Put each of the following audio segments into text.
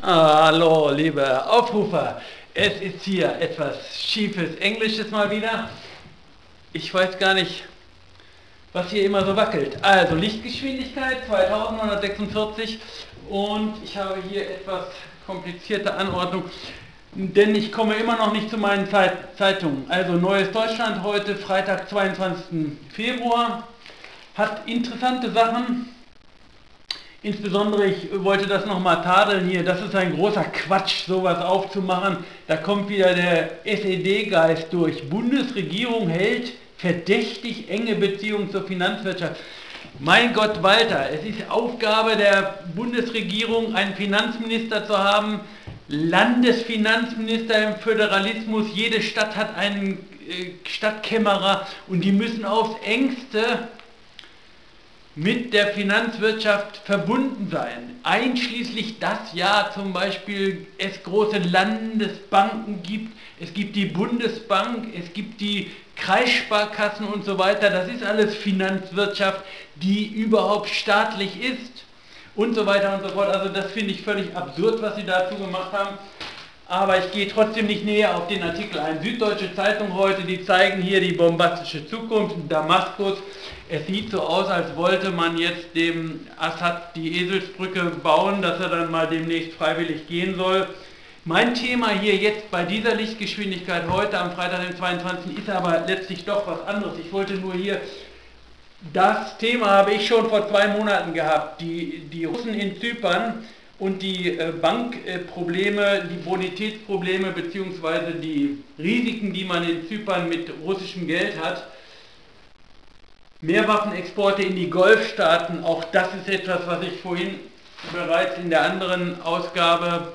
Hallo, liebe Aufrufer. Es ist hier etwas schiefes Englisches mal wieder. Ich weiß gar nicht, was hier immer so wackelt. Also Lichtgeschwindigkeit 2146 und ich habe hier etwas komplizierte Anordnung, denn ich komme immer noch nicht zu meinen Zeitungen. Also Neues Deutschland heute, Freitag, 22. Februar, hat interessante Sachen. Insbesondere, ich wollte das nochmal tadeln hier, das ist ein großer Quatsch, sowas aufzumachen. Da kommt wieder der SED-Geist durch. Bundesregierung hält verdächtig enge Beziehungen zur Finanzwirtschaft. Mein Gott, Walter, es ist Aufgabe der Bundesregierung, einen Finanzminister zu haben, Landesfinanzminister im Föderalismus. Jede Stadt hat einen Stadtkämmerer und die müssen aufs Engste mit der Finanzwirtschaft verbunden sein, einschließlich das ja zum Beispiel es große Landesbanken gibt, es gibt die Bundesbank, es gibt die Kreissparkassen und so weiter, das ist alles Finanzwirtschaft, die überhaupt staatlich ist und so weiter und so fort. Also das finde ich völlig absurd, was sie dazu gemacht haben. Aber ich gehe trotzdem nicht näher auf den Artikel ein. Süddeutsche Zeitung heute, die zeigen hier die bombastische Zukunft in Damaskus. Es sieht so aus, als wollte man jetzt dem Assad die Eselsbrücke bauen, dass er dann mal demnächst freiwillig gehen soll. Mein Thema hier jetzt bei dieser Lichtgeschwindigkeit heute am Freitag, den 22. ist aber letztlich doch was anderes. Ich wollte nur hier, das Thema habe ich schon vor 2 Monaten gehabt, die Russen in Zypern und die Bankprobleme, die Bonitätsprobleme bzw. die Risiken, die man in Zypern mit russischem Geld hat. Mehrwaffenexporte in die Golfstaaten, auch das ist etwas, was ich vorhin bereits in der anderen Ausgabe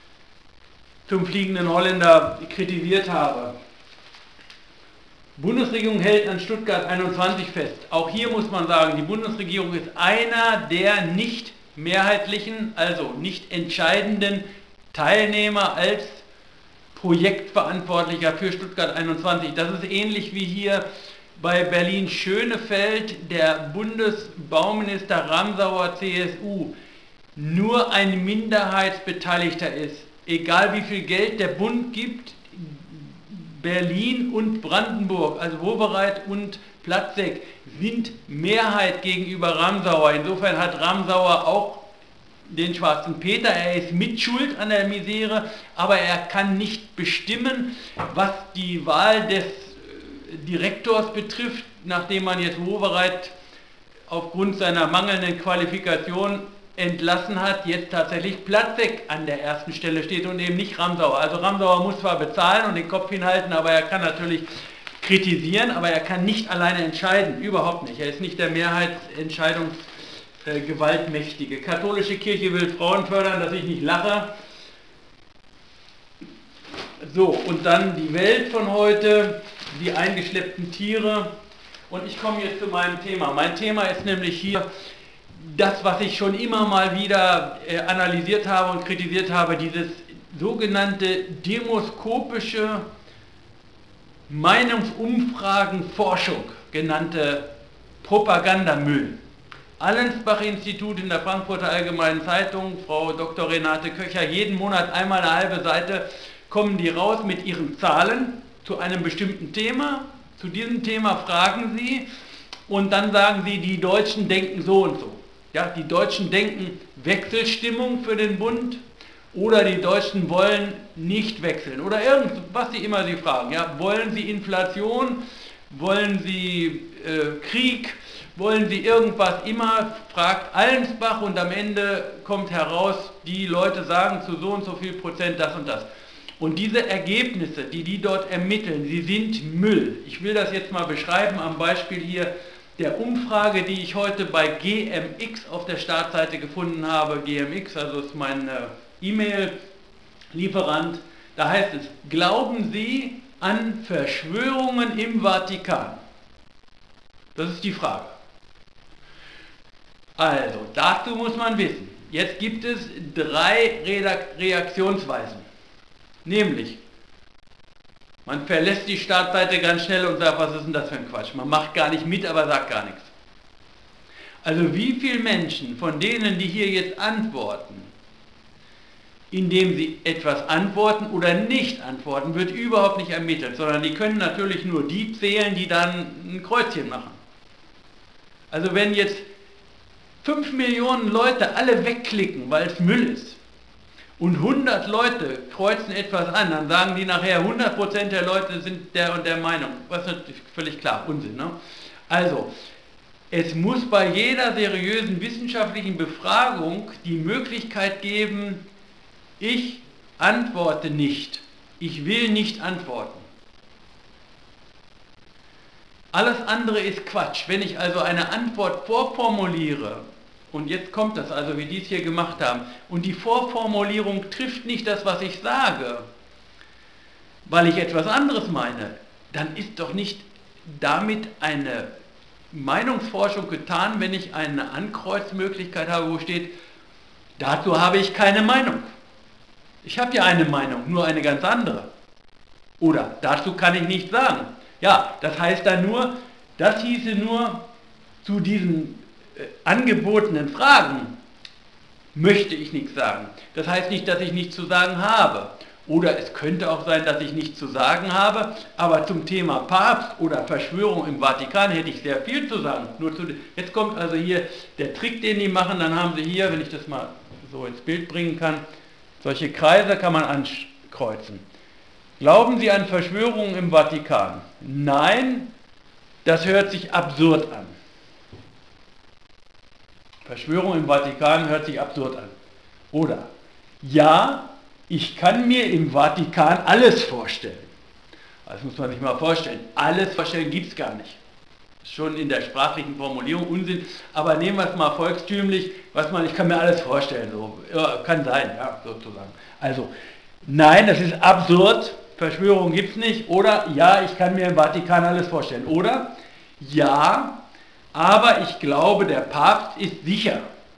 zum fliegenden Holländer kritisiert habe. Bundesregierung hält an Stuttgart 21 fest. Auch hier muss man sagen, die Bundesregierung ist einer der nicht mehrheitlichen, also nicht entscheidenden Teilnehmer als Projektverantwortlicher für Stuttgart 21. Das ist ähnlich wie hier bei Berlin-Schönefeld der Bundesbauminister Ramsauer CSU nur ein Minderheitsbeteiligter ist. Egal wie viel Geld der Bund gibt, Berlin und Brandenburg, also Wowereit und Platzek, sind Mehrheit gegenüber Ramsauer. Insofern hat Ramsauer auch den schwarzen Peter, er ist mitschuld an der Misere, aber er kann nicht bestimmen, was die Wahl des Direktors betrifft, nachdem man jetzt Wowereit aufgrund seiner mangelnden Qualifikation entlassen hat, jetzt tatsächlich Platzek an der ersten Stelle steht und eben nicht Ramsauer. Also Ramsauer muss zwar bezahlen und den Kopf hinhalten, aber er kann natürlich kritisieren, aber er kann nicht alleine entscheiden, überhaupt nicht. Er ist nicht der Mehrheitsentscheidungsgewaltmächtige. Katholische Kirche will Frauen fördern, dass ich nicht lache. So, und dann die Welt von heute, die eingeschleppten Tiere. Und ich komme jetzt zu meinem Thema. Mein Thema ist nämlich hier das, was ich schon immer mal wieder analysiert habe und kritisiert habe, dieses sogenannte demoskopische Meinungsumfragenforschung genannte Propagandamüll. Allensbach-Institut in der Frankfurter Allgemeinen Zeitung, Frau Dr. Renate Köcher, jeden Monat einmal eine halbe Seite kommen die raus mit ihren Zahlen zu einem bestimmten Thema. Zu diesem Thema fragen sie und dann sagen sie, die Deutschen denken so und so. Ja, die Deutschen denken Wechselstimmung für den Bund oder die Deutschen wollen nicht wechseln oder irgendwas sie immer sie fragen. Ja, wollen sie Inflation, wollen sie Krieg, wollen sie irgendwas immer, fragt Allensbach und am Ende kommt heraus, die Leute sagen zu so und so viel Prozent das und das. Und diese Ergebnisse, die dort ermitteln, sie sind Müll. Ich will das jetzt mal beschreiben am Beispiel hier der Umfrage, die ich heute bei GMX auf der Startseite gefunden habe. GMX, also ist mein E-Mail-Lieferant. Da heißt es, glauben Sie an Verschwörungen im Vatikan? Das ist die Frage. Also, dazu muss man wissen, jetzt gibt es 3 Reaktionsweisen. Nämlich, man verlässt die Startseite ganz schnell und sagt, was ist denn das für ein Quatsch? Man macht gar nicht mit, aber sagt gar nichts. Also wie viele Menschen von denen, die hier jetzt antworten, indem sie etwas antworten oder nicht antworten, wird überhaupt nicht ermittelt, sondern die können natürlich nur die zählen, die dann ein Kreuzchen machen. Also wenn jetzt 5 Millionen Leute alle wegklicken, weil es Müll ist, und 100 Leute kreuzen etwas an, dann sagen die nachher, 100% der Leute sind der und der Meinung. Was ist natürlich völlig klar, Unsinn. Ne? Also, es muss bei jeder seriösen wissenschaftlichen Befragung die Möglichkeit geben, ich antworte nicht, ich will nicht antworten. Alles andere ist Quatsch. Wenn ich also eine Antwort vorformuliere, und jetzt kommt das also, wie die es hier gemacht haben, und die Vorformulierung trifft nicht das, was ich sage, weil ich etwas anderes meine, dann ist doch nicht damit eine Meinungsforschung getan, wenn ich eine Ankreuzmöglichkeit habe, wo steht, dazu habe ich keine Meinung. Ich habe ja eine Meinung, nur eine ganz andere. Oder dazu kann ich nichts sagen. Ja, das heißt dann nur, das hieße nur, zu diesen angebotenen Fragen möchte ich nichts sagen. Das heißt nicht, dass ich nichts zu sagen habe. Oder es könnte auch sein, dass ich nichts zu sagen habe, aber zum Thema Papst oder Verschwörung im Vatikan hätte ich sehr viel zu sagen. Jetzt kommt also hier der Trick, den die machen, dann haben sie hier, wenn ich das mal so ins Bild bringen kann, solche Kreise kann man ankreuzen. Glauben Sie an Verschwörungen im Vatikan? Nein, das hört sich absurd an. Verschwörung im Vatikan hört sich absurd an. Oder, ja, ich kann mir im Vatikan alles vorstellen. Das muss man sich mal vorstellen. Alles vorstellen gibt es gar nicht. Schon in der sprachlichen Formulierung Unsinn, aber nehmen wir es mal volkstümlich, ich kann mir alles vorstellen. So. Ja, kann sein, ja, sozusagen. Also, nein, das ist absurd. Verschwörung gibt es nicht. Oder, ja, ich kann mir im Vatikan alles vorstellen. Oder, ja, aber ich glaube, der Papst ist sicher.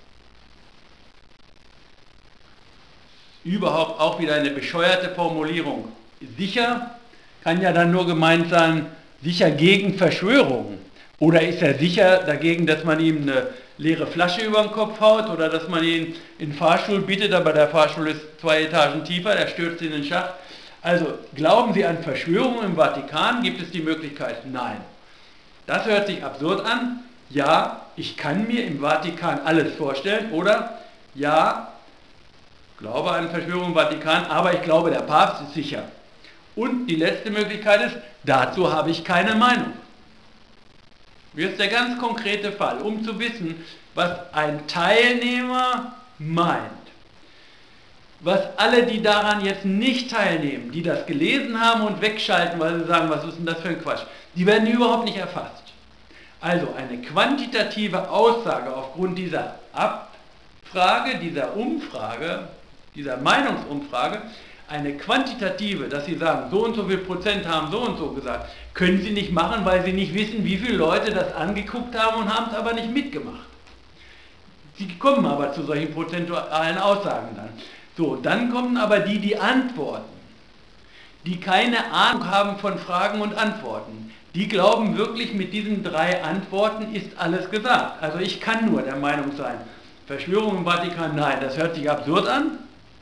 Überhaupt auch wieder eine bescheuerte Formulierung. Sicher kann ja dann nur gemeint sein, sicher gegen Verschwörungen. Oder ist er sicher dagegen, dass man ihm eine leere Flasche über den Kopf haut oder dass man ihn in den Fahrstuhl bittet, aber der Fahrstuhl ist 2 Etagen tiefer, der stürzt in den Schacht. Also, glauben Sie an Verschwörungen im Vatikan? Gibt es die Möglichkeit? Nein. Das hört sich absurd an. Ja, ich kann mir im Vatikan alles vorstellen. Oder, ja, glaube an Verschwörungen im Vatikan, aber ich glaube, der Papst ist sicher. Und die letzte Möglichkeit ist, dazu habe ich keine Meinung. Jetzt der ganz konkrete Fall, um zu wissen, was ein Teilnehmer meint. Was alle, die daran jetzt nicht teilnehmen, die das gelesen haben und wegschalten, weil sie sagen, was ist denn das für ein Quatsch, die werden überhaupt nicht erfasst. Also eine quantitative Aussage aufgrund dieser Abfrage, dieser Umfrage, dieser Meinungsumfrage, eine quantitative, dass Sie sagen, so und so viel Prozent haben so und so gesagt, können Sie nicht machen, weil Sie nicht wissen, wie viele Leute das angeguckt haben und haben es aber nicht mitgemacht. Sie kommen aber zu solchen prozentualen Aussagen dann. So, dann kommen aber die, die antworten, die keine Ahnung haben von Fragen und Antworten. Die glauben wirklich, mit diesen 3 Antworten ist alles gesagt. Also ich kann nur der Meinung sein, Verschwörung im Vatikan, nein, das hört sich absurd an.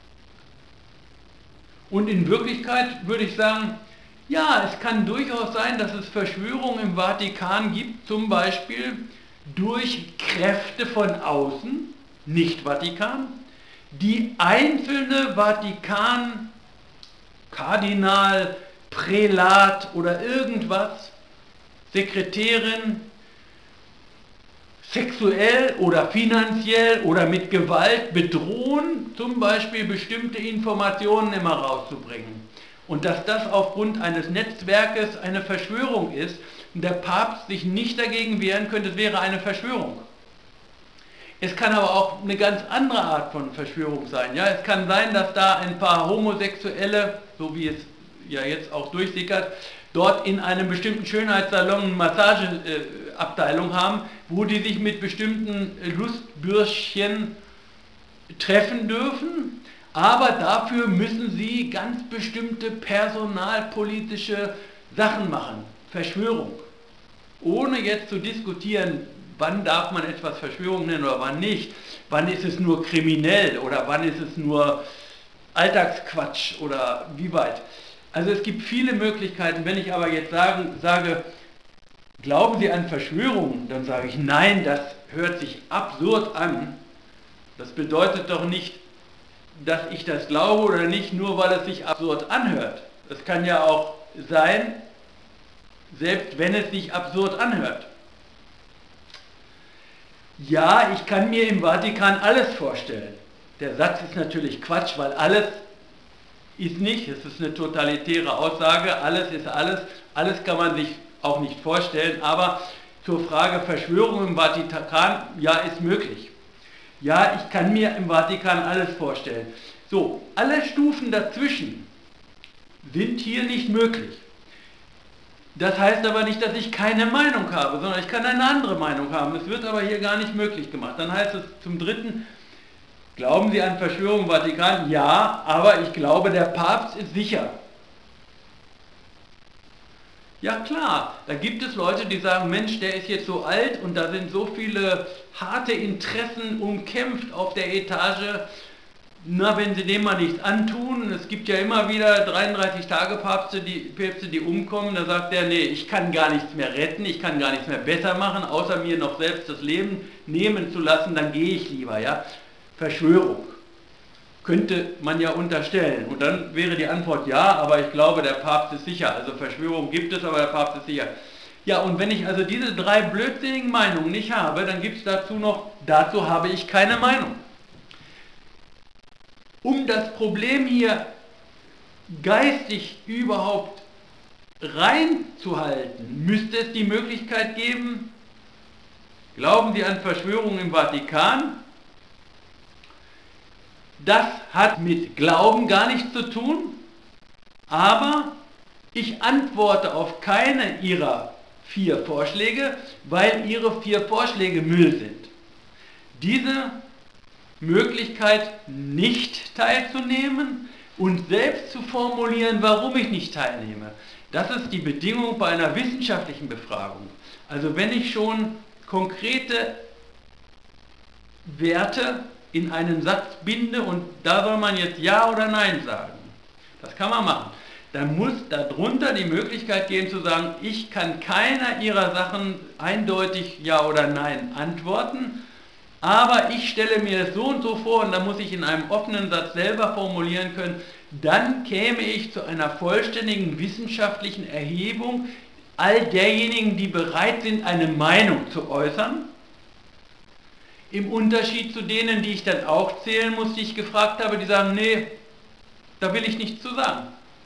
Und in Wirklichkeit würde ich sagen, ja, es kann durchaus sein, dass es Verschwörungen im Vatikan gibt, zum Beispiel durch Kräfte von außen, nicht Vatikan, die einzelne Vatikan, Kardinal, Prälat oder irgendwas, Sekretärin, sexuell oder finanziell oder mit Gewalt bedrohen, zum Beispiel bestimmte Informationen immer rauszubringen. Und dass das aufgrund eines Netzwerkes eine Verschwörung ist und der Papst sich nicht dagegen wehren könnte, es wäre eine Verschwörung. Es kann aber auch eine ganz andere Art von Verschwörung sein. Ja? Es kann sein, dass da ein paar Homosexuelle, so wie es ja jetzt auch durchsickert, dort in einem bestimmten Schönheitssalon eine Massageabteilung haben, wo die sich mit bestimmten Lustbürschchen treffen dürfen, aber dafür müssen sie ganz bestimmte personalpolitische Sachen machen. Verschwörung. Ohne jetzt zu diskutieren, wann darf man etwas Verschwörung nennen oder wann nicht, wann ist es nur kriminell oder wann ist es nur Alltagsquatsch oder wie weit? Also es gibt viele Möglichkeiten. Wenn ich aber jetzt sage, glauben Sie an Verschwörungen, dann sage ich, nein, das hört sich absurd an. Das bedeutet doch nicht, dass ich das glaube oder nicht, nur weil es sich absurd anhört. Es kann ja auch sein, selbst wenn es sich absurd anhört. Ja, ich kann mir im Vatikan alles vorstellen. Der Satz ist natürlich Quatsch, weil alles ist nicht, es ist eine totalitäre Aussage, alles ist alles, alles kann man sich auch nicht vorstellen, aber zur Frage Verschwörung im Vatikan, ja, ist möglich. Ja, ich kann mir im Vatikan alles vorstellen. So, alle Stufen dazwischen sind hier nicht möglich. Das heißt aber nicht, dass ich keine Meinung habe, sondern ich kann eine andere Meinung haben. Es wird aber hier gar nicht möglich gemacht. Dann heißt es zum Dritten, glauben Sie an Verschwörung im Vatikan? Ja, aber ich glaube, der Papst ist sicher. Ja klar, da gibt es Leute, die sagen, Mensch, der ist jetzt so alt und da sind so viele harte Interessen umkämpft auf der Etage. Na, wenn sie dem mal nichts antun, es gibt ja immer wieder 33-Tage-Päpste, die umkommen, da sagt der, nee, ich kann gar nichts mehr retten, ich kann gar nichts mehr besser machen, außer mir noch selbst das Leben nehmen zu lassen, dann gehe ich lieber, ja. Verschwörung. Könnte man ja unterstellen. Und dann wäre die Antwort ja, aber ich glaube, der Papst ist sicher. Also Verschwörung gibt es, aber der Papst ist sicher. Ja, und wenn ich also diese drei blödsinnigen Meinungen nicht habe, dann gibt es dazu noch, dazu habe ich keine Meinung. Um das Problem hier geistig überhaupt reinzuhalten, müsste es die Möglichkeit geben, glauben Sie an Verschwörungen im Vatikan? Das hat mit Glauben gar nichts zu tun, aber ich antworte auf keine Ihrer 4 Vorschläge, weil Ihre 4 Vorschläge Müll sind. Diese Möglichkeit, nicht teilzunehmen und selbst zu formulieren, warum ich nicht teilnehme, das ist die Bedingung bei einer wissenschaftlichen Befragung. Also wenn ich schon konkrete Werte in einen Satz binde und da soll man jetzt Ja oder Nein sagen. Das kann man machen. Dann muss darunter die Möglichkeit geben zu sagen, ich kann keiner Ihrer Sachen eindeutig Ja oder Nein antworten, aber ich stelle mir es so und so vor und dann muss ich in einem offenen Satz selber formulieren können, dann käme ich zu einer vollständigen wissenschaftlichen Erhebung all derjenigen, die bereit sind, eine Meinung zu äußern. Im Unterschied zu denen, die ich dann auch zählen muss, die ich gefragt habe, die sagen, nee, da will ich nichts zu sagen.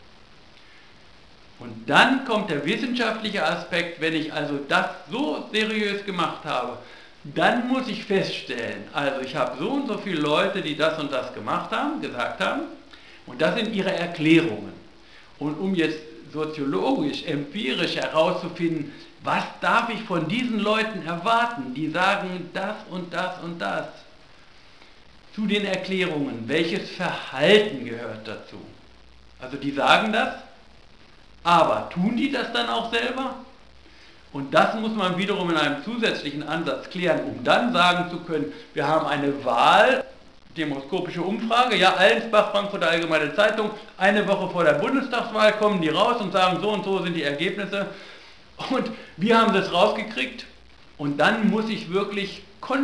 Und dann kommt der wissenschaftliche Aspekt, wenn ich also das so seriös gemacht habe, dann muss ich feststellen, also ich habe so und so viele Leute, die das und das gemacht haben, gesagt haben, und das sind ihre Erklärungen. Und um jetzt soziologisch, empirisch herauszufinden, was darf ich von diesen Leuten erwarten, die sagen das und das und das, zu den Erklärungen, welches Verhalten gehört dazu. Also die sagen das, aber tun die das dann auch selber? Und das muss man wiederum in einem zusätzlichen Ansatz klären, um dann sagen zu können, wir haben eine Wahl, demoskopische Umfrage, ja, Allensbach, Frankfurter Allgemeine Zeitung, eine Woche vor der Bundestagswahl kommen die raus und sagen, so und so sind die Ergebnisse. Und wir haben das rausgekriegt und dann muss ich wirklich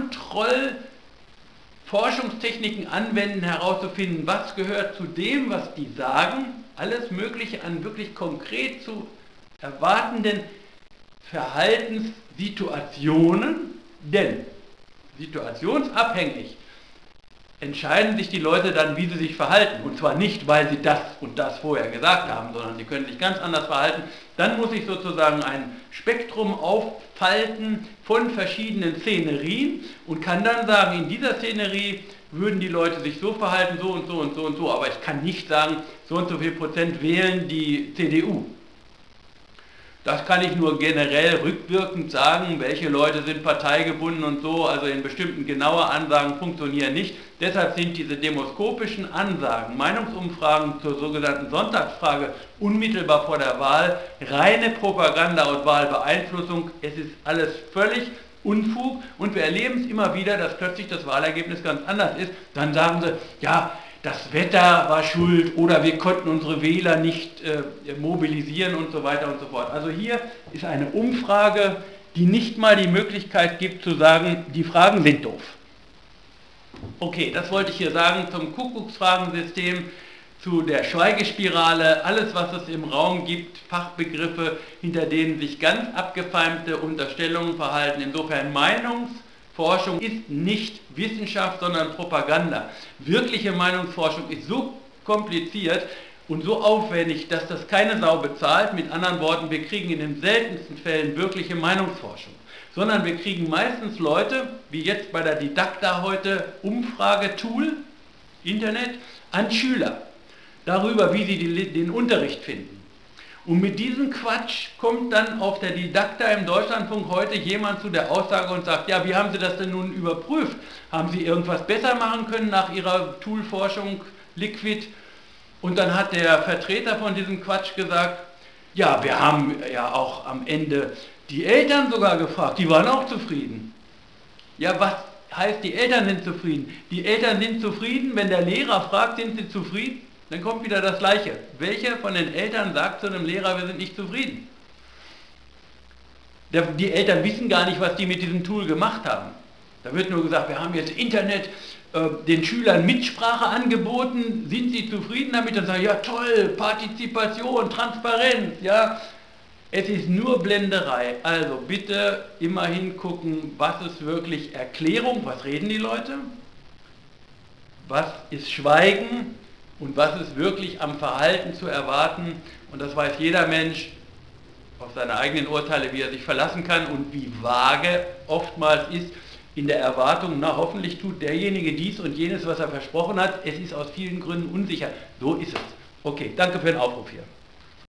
Kontrollforschungstechniken anwenden, herauszufinden, was gehört zu dem, was die sagen, alles Mögliche an wirklich konkret zu erwartenden Verhaltenssituationen, denn situationsabhängig entscheiden sich die Leute dann, wie sie sich verhalten. Und zwar nicht, weil sie das und das vorher gesagt haben, sondern sie können sich ganz anders verhalten. Dann muss ich sozusagen ein Spektrum auffalten von verschiedenen Szenerien und kann dann sagen, in dieser Szenerie würden die Leute sich so verhalten, so und so und so und so. Aber ich kann nicht sagen, so und so viel Prozent wählen die CDU. Das kann ich nur generell rückwirkend sagen, welche Leute sind parteigebunden und so, also in bestimmten genaue Ansagen funktionieren nicht. Deshalb sind diese demoskopischen Ansagen, Meinungsumfragen zur sogenannten Sonntagsfrage unmittelbar vor der Wahl, reine Propaganda und Wahlbeeinflussung. Es ist alles völlig Unfug und wir erleben es immer wieder, dass plötzlich das Wahlergebnis ganz anders ist. Dann sagen sie, ja, das Wetter war schuld oder wir konnten unsere Wähler nicht mobilisieren und so weiter und so fort. Also hier ist eine Umfrage, die nicht mal die Möglichkeit gibt zu sagen, die Fragen sind doof. Okay, das wollte ich hier sagen zum Kuckucksfragensystem, zu der Schweigespirale, alles was es im Raum gibt, Fachbegriffe, hinter denen sich ganz abgefeimte Unterstellungen verhalten. Insofern Meinungsforschung ist nicht Wissenschaft, sondern Propaganda. Wirkliche Meinungsforschung ist so kompliziert und so aufwendig, dass das keine Sau bezahlt. Mit anderen Worten, wir kriegen in den seltensten Fällen wirkliche Meinungsforschung. Sondern wir kriegen meistens Leute, wie jetzt bei der Didakta heute, Umfragetool, Internet, an Schüler. Darüber, wie sie den Unterricht finden. Und mit diesem Quatsch kommt dann auf der Didakta im Deutschlandfunk heute jemand zu der Aussage und sagt, ja, wie haben Sie das denn nun überprüft? Haben Sie irgendwas besser machen können nach Ihrer Toolforschung Liquid? Und dann hat der Vertreter von diesem Quatsch gesagt, ja, wir haben ja auch am Ende die Eltern sogar gefragt, die waren auch zufrieden. Ja, was heißt, die Eltern sind zufrieden? Die Eltern sind zufrieden, wenn der Lehrer fragt, sind sie zufrieden? Dann kommt wieder das Gleiche. Welcher von den Eltern sagt zu einem Lehrer, wir sind nicht zufrieden? Die Eltern wissen gar nicht, was die mit diesem Tool gemacht haben. Da wird nur gesagt, wir haben jetzt Internet, den Schülern Mitsprache angeboten, sind sie zufrieden damit? Dann sagen sie, ja toll, Partizipation, Transparenz, ja. Es ist nur Blenderei. Also bitte immer hingucken, was ist wirklich Erklärung, was reden die Leute, was ist Schweigen, und was ist wirklich am Verhalten zu erwarten, und das weiß jeder Mensch auf seine eigenen Urteile, wie er sich verlassen kann und wie vage oftmals ist in der Erwartung, na hoffentlich tut derjenige dies und jenes, was er versprochen hat, es ist aus vielen Gründen unsicher. So ist es. Okay, danke für den Aufruf hier.